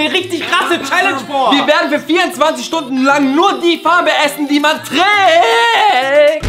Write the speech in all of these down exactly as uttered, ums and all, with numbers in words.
eine richtig krasse Challenge vor. Wir werden für vierundzwanzig Stunden lang nur die Farbe essen, die man trägt.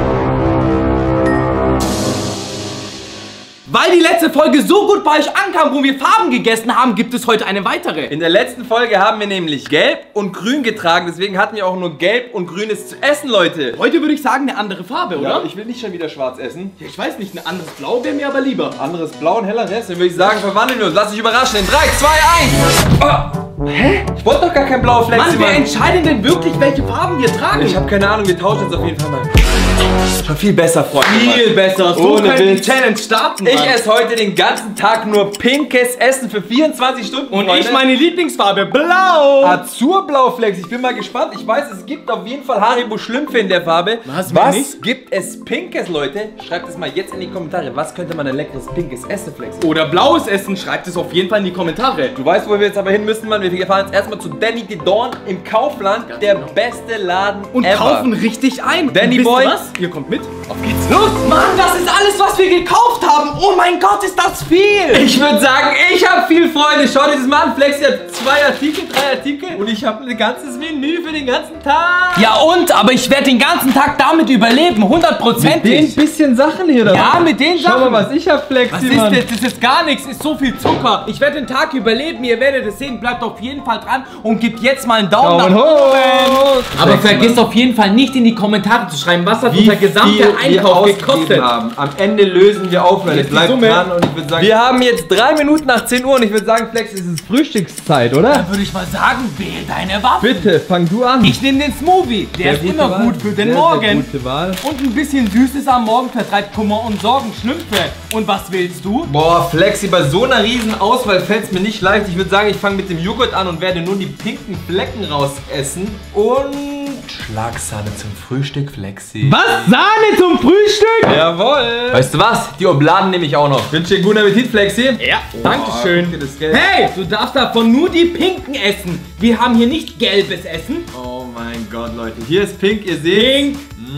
Weil die letzte Folge so gut bei euch ankam, wo wir Farben gegessen haben, gibt es heute eine weitere. In der letzten Folge haben wir nämlich Gelb und Grün getragen, deswegen hatten wir auch nur Gelb und Grünes zu essen, Leute. Heute würde ich sagen, eine andere Farbe, oder? Ja, ich will nicht schon wieder schwarz essen. Ja, ich weiß nicht, ein anderes Blau wäre mir aber lieber. Anderes Blau und heller Rest, dann würde ich sagen, verwandeln wir uns. Lass dich überraschen in drei, zwei, eins. Oh. Hä? Ich wollte doch gar kein blauer Flex. Mann, wer entscheidet denn wirklich, welche Farben wir tragen? Ich habe keine Ahnung, wir tauschen jetzt auf jeden Fall mal. Schon viel besser, Freunde. Viel besser. So Ohne können die Witz. Challenge starten, Mann. Ich esse heute den ganzen Tag nur pinkes Essen für vierundzwanzig Stunden. Und Freunde. ich meine Lieblingsfarbe, Blau. Azurblauflex. Ich bin mal gespannt. Ich weiß, es gibt auf jeden Fall Haribo Schlümpfe in der Farbe. Was, Was nicht? gibt es Pinkes, Leute? Schreibt es mal jetzt in die Kommentare. Was könnte man ein leckeres Pinkes essen, Flex? Oder blaues Essen, schreibt es auf jeden Fall in die Kommentare. Du weißt, wo wir jetzt aber hin müssen, Mann. Wir fahren jetzt erstmal zu Danny the Dawn im Kaufland. Ganz der genau. beste Laden Und ever. kaufen richtig ein. Danny Und wisst Boy. ihr was? Ihr kommt mit. Auf geht's. Los, Mann, das ist alles, was wir gekauft haben. Oh mein Gott, ist das viel. Ich würde sagen, ich habe viel Freunde. Schau dir das mal an. Flex hat zwei Artikel, drei Artikel. Und ich habe ein ganzes Menü für den ganzen Tag. Ja und? Aber ich werde den ganzen Tag damit überleben. Hundertprozentig. bisschen Sachen hier da. Ja, mit den Sachen. Schau mal, was ich habe, Flex. Was ist das? Das ist gar nichts. Ist so viel Zucker. Ich werde den Tag überleben. Ihr werdet es sehen. Bleibt auf jeden Fall dran und gebt jetzt mal einen Daumen, Daumen nach oben. hoch. Aber Flex, vergisst Mann. auf jeden Fall nicht in die Kommentare zu schreiben, was hat Wie unser gesamter viel wir Einkauf ausgegeben gekostet. haben. Am Ende lösen wir auf, Leute. Jetzt die Bleibt Summe. dran und ich würde sagen, wir haben jetzt drei Minuten nach zehn Uhr und ich würde sagen, Flex, es ist Frühstückszeit, oder? Dann würde ich mal sagen, wähl deine Waffe. Bitte, fang du an. Ich nehme den Smoothie. Der Sehr ist gute immer Wahl. gut für den Sehr, Morgen. Sehr gute Wahl. Und ein bisschen Süßes am Morgen vertreibt Kummer und Sorgen, Schlümpfe. Und was willst du? Boah, Flexi, bei so einer riesen Auswahl fällt es mir nicht leicht. Ich würde sagen, ich fange mit dem Joghurt an und werde nur die pinken Flecken raus essen. Und Schlagsahne zum Frühstück, Flexi. Was? Sahne zum Frühstück? Jawohl. Weißt du was? Die Obladen nehme ich auch noch. Wünsche dir guten Appetit, Flexi. Ja, dankeschön. guck dir das Geld. Hey, du darfst davon nur die pinken essen. Wir haben hier nicht gelbes Essen. Oh mein Gott, Leute. Hier ist pink, ihr seht. Pink.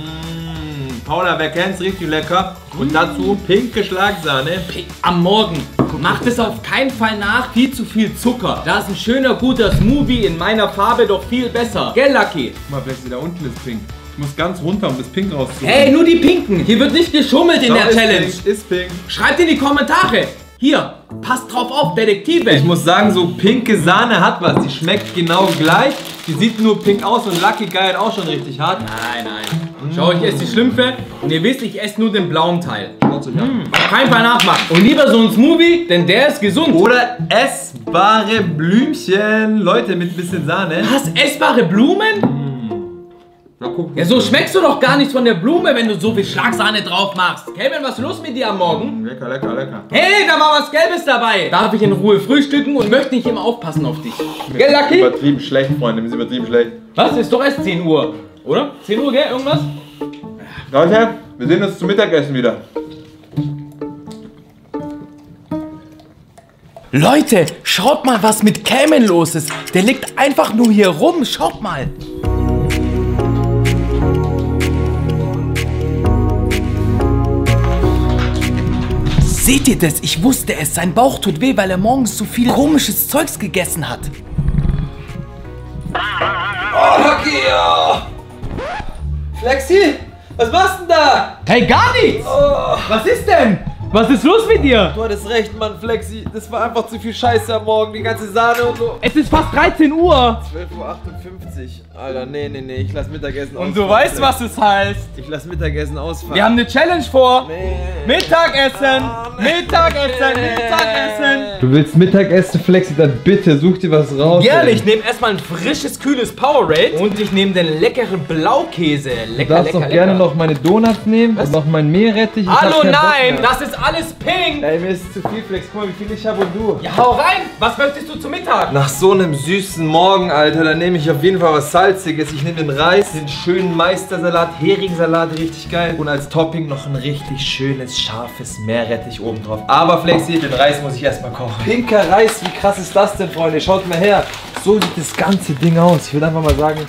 Mmh, Paula, wer kennt's? Richtig lecker. Und dazu pinke Schlagsahne. Pink. Am Morgen. Macht es auf keinen Fall nach, viel zu viel Zucker. Da ist ein schöner, guter Smoothie in meiner Farbe doch viel besser. Gell, Lucky? Guck mal, Flexi, da unten ist pink. Ich muss ganz runter, um das pink rauszuholen. Hey, nur die Pinken. Hier wird nicht geschummelt in Schau, der ist Challenge. Pink, ist pink. Schreibt in die Kommentare. Hier, passt drauf auf, Detektive. Ich muss sagen, so pinke Sahne hat was. Die schmeckt genau gleich. Die sieht nur pink aus und Lucky geiert auch schon richtig hart. Nein, nein. Schau, ich esse die Schlümpfe und ihr wisst, ich esse nur den blauen Teil. Schaut euch an. Auf keinen Fall nachmachen. Und lieber so ein Smoothie, denn der ist gesund. Oder essbare Blümchen. Leute, mit ein bisschen Sahne. Was? Essbare Blumen? Na, guck. Ja, so schmeckst du doch gar nichts von der Blume, wenn du so viel Schlagsahne drauf machst. Kevin, was ist los mit dir am Morgen? Lecker, lecker, lecker. Hey, da war was Gelbes dabei. Darf ich in Ruhe frühstücken und möchte nicht immer aufpassen auf dich. Gell, Lucky? Übertrieben schlecht, Freunde. Ist übertrieben schlecht. Was? Ist doch erst zehn Uhr, oder? zehn Uhr, gell? Irgendwas? Leute, wir sehen uns zum Mittagessen wieder. Leute, schaut mal, was mit Kevin los ist. Der liegt einfach nur hier rum. Schaut mal. Seht ihr das? Ich wusste es. Sein Bauch tut weh, weil er morgens so viel komisches Zeugs gegessen hat. Oh, Lucky, ja. Flexi, was machst du denn da? Hey, gar nichts! Oh. Was ist denn? Was ist los mit dir? Du hattest recht, Mann, Flexi. Das war einfach zu viel Scheiße am Morgen. Die ganze Sahne und so. Es ist fast dreizehn Uhr. zwölf Uhr achtundfünfzig. Alter, nee, nee, nee. Ich lass Mittagessen ausfallen. Und du weißt, was es heißt. Ich lass Mittagessen ausfallen. Wir haben eine Challenge vor. Nee. Mittagessen. Oh, Mittagessen. Mittagessen. Du willst Mittagessen, Flexi? Dann bitte such dir was raus. Gerne, ich nehme erstmal ein frisches, kühles Powerade. Und ich nehme den leckeren Blaukäse. Du Lecker, darfst lecker, auch gerne lecker. noch meine Donuts nehmen und noch mein Meerrettich. Ich hab Hallo, keinen Bock nein, mehr. das ist alles pink. Ey, mir ist zu viel, Flex. Guck mal, wie viel ich habe und du. Ja, hau rein. Was möchtest du zum Mittag? Nach so einem süßen Morgen, Alter, dann nehme ich auf jeden Fall was Salziges. Ich nehme den Reis, den schönen Meistersalat, Heringssalat, richtig geil. Und als Topping noch ein richtig schönes, scharfes Meerrettich oben drauf. Aber Flexi, den Reis muss ich erstmal kochen. Pinker Reis, wie krass ist das denn, Freunde? Schaut mal her. So sieht das ganze Ding aus. Ich will einfach mal sagen,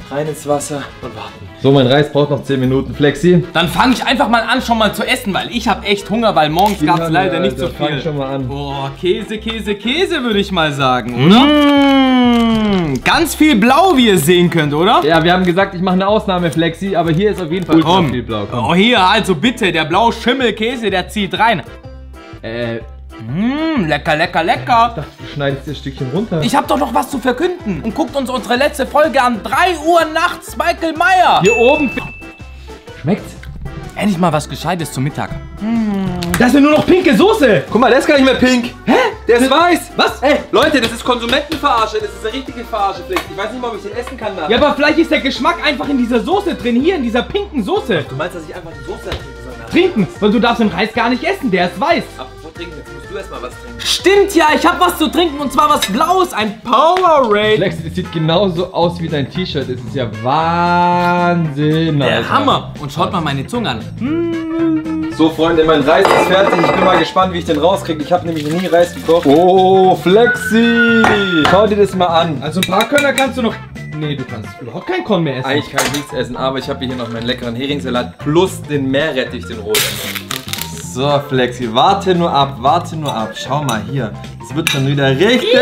rein ins Wasser und warten. So, mein Reis braucht noch zehn Minuten. Flexi? Dann fange ich einfach mal an, schon mal zu essen, weil ich habe echt Hunger, weil morgens gab es leider nicht so viel. Fang schon mal an. Boah, Käse, Käse, Käse würde ich mal sagen, oder? Mmh, ganz viel Blau, wie ihr sehen könnt, oder? Ja, wir haben gesagt, ich mache eine Ausnahme, Flexi, aber hier ist auf jeden Fall ultra viel Blau. Komm. Oh, hier, also bitte, der blaue Schimmelkäse, der zieht rein. Äh, mh, lecker, lecker, lecker. Ich dachte, du schneidest das Stückchen runter. Ich hab doch noch was zu verkünden. Und guckt uns unsere letzte Folge an. drei Uhr nachts, Michael Meyer. Hier oben. Schmeckt's? Endlich mal was Gescheites zum Mittag. Das ist ja nur noch pinke Soße. Guck mal, der ist gar nicht mehr pink. Hä? Der ist weiß. Was? Ey, Leute, das ist Konsumentenverarsche. Das ist eine richtige Verarsche. Ich weiß nicht mal, ob ich den essen kann. Ja, aber vielleicht ist der Geschmack einfach in dieser Soße drin. Hier, in dieser pinken Soße. Du meinst, dass ich einfach die Soße trinken soll? Trinken? Weil du darfst den Reis gar nicht essen. Der ist weiß. Apropos trinken, jetzt musst du erstmal was trinken. Stimmt ja, ich hab was zu trinken und zwar was Blaues. Ein Powerade. Flex, das sieht genauso aus wie dein T-Shirt. Das ist ja Wahnsinn. Der Alter. Hammer. Und schaut mal meine Zunge an. So, Freunde, mein Reis ist fertig. Ich bin mal gespannt, wie ich den rauskriege. Ich habe nämlich nie Reis gekocht. Oh, Flexi! Schau dir das mal an. Also ein paar Körner kannst du noch... Nee, du kannst überhaupt kein Korn mehr essen. Eigentlich kann ich nichts essen, aber ich habe hier noch meinen leckeren Heringssalat plus den Meerrettich, den roten. So, Flexi, warte nur ab, warte nur ab. Schau mal hier. Es wird schon wieder richtig.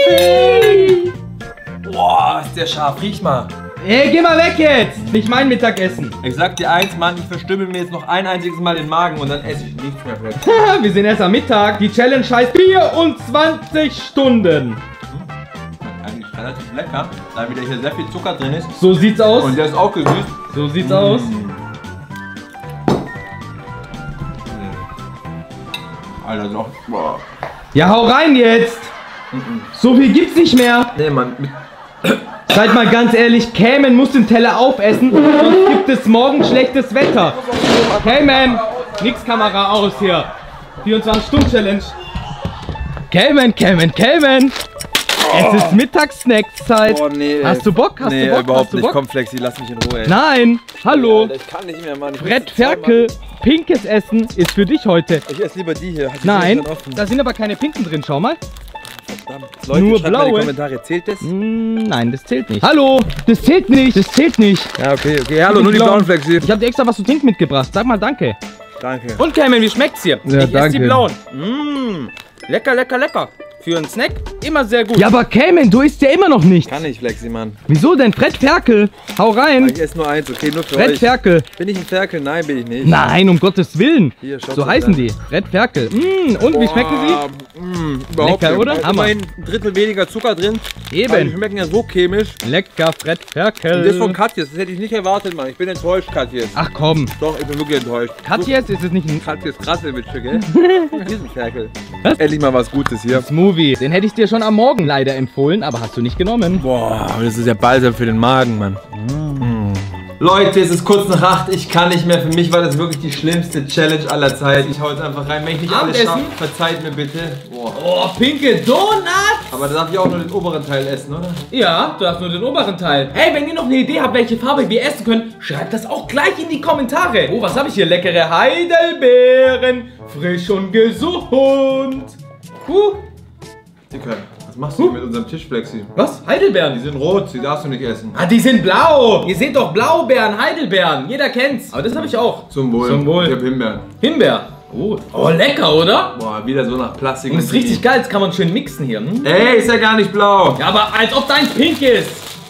Boah, ist der scharf. Riech mal. Ey, geh mal weg jetzt! Nicht mein Mittagessen. Ich sag dir eins, Mann, ich verstümmel mir jetzt noch ein einziges Mal den Magen und dann esse ich nichts mehr, Flex. Wir sind erst am Mittag. Die Challenge heißt vierundzwanzig Stunden. Eigentlich relativ lecker, da wieder hier sehr viel Zucker drin ist. So sieht's aus. Und der ist auch gesüßt. So sieht's mmh. aus. Alter, doch. Boah. Ja, hau rein jetzt! So viel gibt's nicht mehr. Nee, Mann. Mit Seid mal ganz ehrlich, Cayman muss den Teller aufessen, sonst gibt es morgen schlechtes Wetter. Cayman, nix Kamera aus hier. vierundzwanzig Stunden Challenge. Cayman, Cayman, Cayman. Es ist Mittagssnackszeit. Oh, nee, Hast du Bock? Hast nee, du Bock? überhaupt Hast du nicht. Bock? Komm, Flexi, lass mich in Ruhe. Ey. Nein, hallo. Alter, ich kann nicht mehr, Mann. Ich Fred Ferkel, pinkes Essen ist für dich heute. Ich esse lieber die hier. Die Nein, da sind aber keine pinken drin, schau mal. Verdammt. Leute, nur schreibt blaue. mal in die Kommentare, zählt das? Mm, nein, das zählt nicht. Hallo, das zählt nicht, das zählt nicht. Ja, okay, okay. Hallo, nur die blauen Flexi. Ich hab dir extra was zu trinken mitgebracht. Sag mal danke. Danke. Und Cayman, wie schmeckt's hier? Ja, ich danke. esse die blauen. Mmh, lecker, lecker, lecker. Für einen Snack immer sehr gut. Ja, aber Cayman, du isst ja immer noch nichts. Kann nicht, Flexi, Mann. Wieso denn? Fred Ferkel, hau rein. Ich esse nur eins, okay, nur für Fred euch. Ferkel. Bin ich ein Ferkel? Nein, bin ich nicht. Nein, um Gottes Willen. Hier, schaut so mal heißen an. die. Fred Ferkel. Mmh, und wie schmecken sie? Mmh, überhaupt Lecker, nicht. oder? Da ist Hammer. immerhin ein Drittel weniger Zucker drin. Eben. Aber die schmecken ja so chemisch. Lecker, Fred Ferkel. Und das von Katjes, das hätte ich nicht erwartet, Mann. Ich bin enttäuscht, Katjes. Ach komm. Doch, ich bin wirklich enttäuscht. Katjes, ist es nicht ein Katjes Krassewitsche, gell? Diesen Ferkel. Endlich mal was Gutes hier. Smoothie? Den hätte ich dir schon am Morgen leider empfohlen, aber hast du nicht genommen. Boah, das ist ja Balsam für den Magen, Mann. Mm. Leute, es ist kurz nach acht, ich kann nicht mehr. Für mich war das wirklich die schlimmste Challenge aller Zeit. Ich hau jetzt einfach rein. Wenn ich nicht alles schaffe, verzeiht mir bitte. Boah. Oh, pinke Donuts! Aber da darf ich auch nur den oberen Teil essen, oder? Ja, du darfst nur den oberen Teil. Hey, wenn ihr noch eine Idee habt, welche Farbe wir essen können, schreibt das auch gleich in die Kommentare. Oh, was habe ich hier? Leckere Heidelbeeren. Frisch und gesund. Huh. Dicker, was machst du huh. mit unserem Tisch, Flexi? Was? Heidelbeeren? Die sind rot, die darfst du nicht essen. Ah, die sind blau. Ihr seht doch Blaubeeren, Heidelbeeren. Jeder kennt's. Aber das habe ich auch. Zum Wohl. Zum Wohl. Ich hab Himbeeren. Himbeer. Oh. Oh, lecker, oder? Boah, wieder so nach Plastik. Und das ist richtig geil, das kann man schön mixen hier. Hm? Ey, ist ja gar nicht blau. Ja, aber als ob dein pink ist.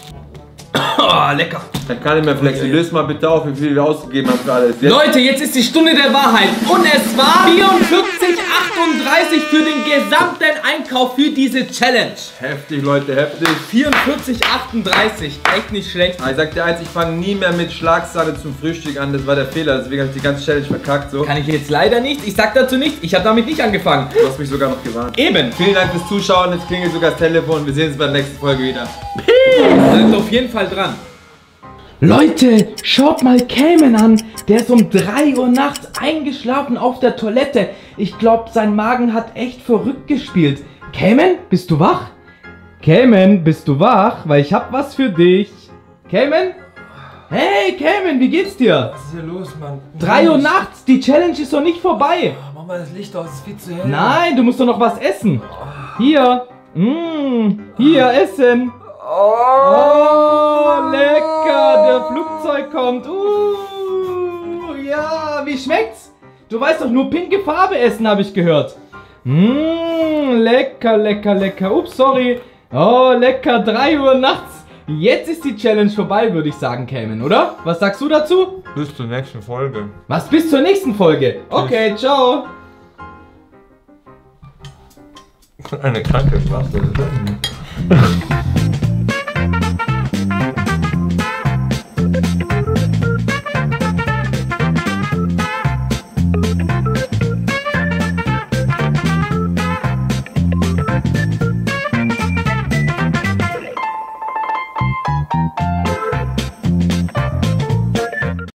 Oh, lecker. Dann kann ich mehr, Flexi. Löst mal bitte auf, wie viel wir ausgegeben haben für alles. Jetzt. Leute, jetzt ist die Stunde der Wahrheit. Und es war vierundvierzig achtunddreißig für den gesamten Einkauf für diese Challenge. Heftig, Leute, heftig. vierundvierzig achtunddreißig. Echt nicht schlecht. Ich sag dir eins, ich fange nie mehr mit Schlagsahne zum Frühstück an. Das war der Fehler. Deswegen habe ich die ganze Challenge verkackt. So. Kann ich jetzt leider nicht. Ich sag dazu nicht. Ich habe damit nicht angefangen. Du hast mich sogar noch gewarnt. Eben. Vielen Dank fürs Zuschauen. Jetzt klingelt sogar das Telefon. Wir sehen uns bei der nächsten Folge wieder. Bleibt auf jeden Fall dran. Leute, schaut mal Cayman an. Der ist um drei Uhr nachts eingeschlafen auf der Toilette. Ich glaube, sein Magen hat echt verrückt gespielt. Cayman, bist du wach? Cayman, bist du wach? Weil ich hab was für dich. Cayman? Hey, Cayman, wie geht's dir? Was ist hier los, Mann? drei Uhr nachts, die Challenge ist noch nicht vorbei. Oh, mach mal das Licht aus, es ist viel zu hell. Nein, du musst doch noch was essen. Hier. Mmh, hier, essen. Oh, lecker. Flugzeug kommt. Uh, ja, wie schmeckt's? Du weißt doch, nur pinke Farbe essen, habe ich gehört. Mmh, lecker, lecker, lecker. Ups, sorry. Oh, lecker, drei Uhr nachts. Jetzt ist die Challenge vorbei, würde ich sagen, Cayman, oder? Was sagst du dazu? Bis zur nächsten Folge. Was, bis zur nächsten Folge? Okay, ciao. Eine kranke Sprache.